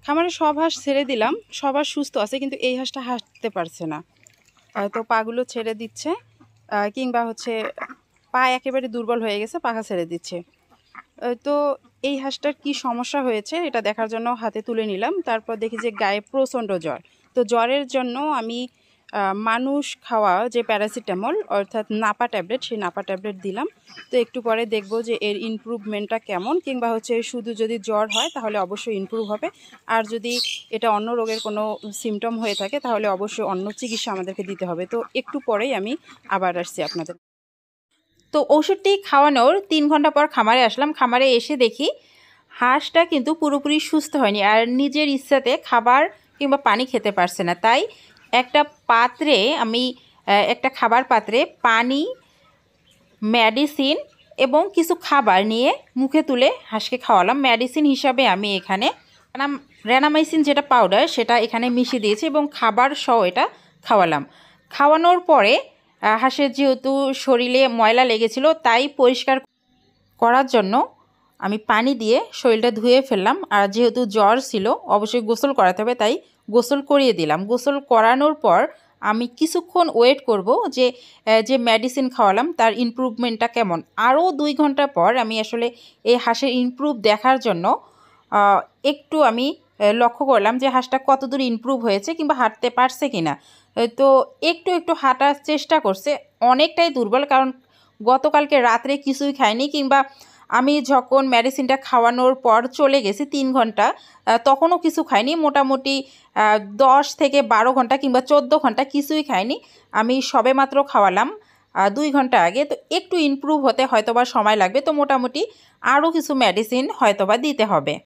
খামারে সব হাঁস ছেড়ে দিলাম, সব হাঁস সুস্থ আছে, কিন্তু এই হাঁসটা হাঁটতে পারছে না। তো পাগুলো ছেড়ে দিচ্ছে, কিংবা হচ্ছে পা একেবারে দুর্বল হয়ে গেছে, পাখা ছেড়ে দিচ্ছে। তো এই হাঁসটার কি সমস্যা হয়েছে এটা দেখার জন্য হাতে তুলে নিলাম। তারপর দেখি যে গায়ে প্রচণ্ড জ্বর। তো জ্বরের জন্য আমি মানুষ খাওয়া যে প্যারাসিটামল অর্থাৎ নাপা ট্যাবলেট, সেই নাপা ট্যাবলেট দিলাম। তো একটু পরে দেখব যে এর ইমপ্রুভমেন্টটা কেমন, কিংবা হচ্ছে শুধু যদি জ্বর হয় তাহলে অবশ্যই ইমপ্রুভ হবে, আর যদি এটা অন্য রোগের কোনো সিমটম হয়ে থাকে তাহলে অবশ্যই অন্য চিকিৎসা আমাদেরকে দিতে হবে। তো একটু পরেই আমি আবার আসছি আপনাদের। তো ওষুধটি খাওয়ানোর 3 ঘন্টা পর খামারে আসলাম। খামারে এসে দেখি হাঁসটা কিন্তু পুরোপুরি সুস্থ হয়নি, আর নিজের ইচ্ছাতে খাবার কিংবা পানি খেতে পারছে না। তাই একটা পাত্রে আমি একটা খাবার পাত্রে পানি, মেডিসিন এবং কিছু খাবার নিয়ে মুখে তুলে হাঁসকে খাওয়ালাম। মেডিসিন হিসাবে আমি এখানে রেনামাইসিন যেটা পাউডার সেটা এখানে মিশিয়ে দিয়েছি এবং খাবার সহ এটা খাওয়ালাম। খাওয়ানোর পরে হাঁসের যেহেতু শরীরে ময়লা লেগেছিল, তাই পরিষ্কার করার জন্য আমি পানি দিয়ে শরীরটা ধুয়ে ফেললাম। আর যেহেতু জ্বর ছিল, অবশ্যই গোসল করাতে হবে, তাই গোসল করিয়ে দিলাম। গোসল করানোর পর আমি কিছুক্ষণ ওয়েট করব যে যে মেডিসিন খাওয়ালাম তার ইমপ্রুভমেন্টটা কেমন। আরও 2 ঘন্টা পর আমি আসলে এই হাঁসের ইমপ্রুভ দেখার জন্য একটু আমি লক্ষ্য করলাম যে হাঁসটা কতদূর ইমপ্রুভ হয়েছে কিংবা হাঁটতে পারছে কিনা। তো একটু একটু হাঁটার চেষ্টা করছে, অনেকটাই দুর্বল, কারণ গতকালকে রাত্রে কিছুই খায়নি, কিংবা আমি যখন মেডিসিনটা খাওয়ানোর পর চলে গেছি 3 ঘন্টা, তখনও কিছু খাইনি। মোটামুটি 10 থেকে 12 ঘন্টা কিংবা 14 ঘন্টা কিছুই খাইনি। আমি সবেমাত্র খাওয়ালাম 2 ঘন্টা আগে। তো একটু ইমপ্রুভ হতে হয়তোবা সময় লাগবে, তো মোটামুটি আরও কিছু মেডিসিন হয়তোবা দিতে হবে।